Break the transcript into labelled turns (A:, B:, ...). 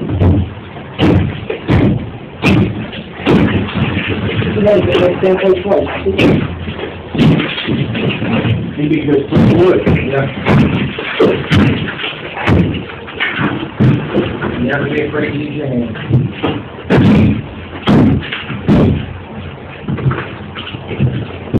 A: Maybe just some wood, yeah. You have to be afraid to use your hand.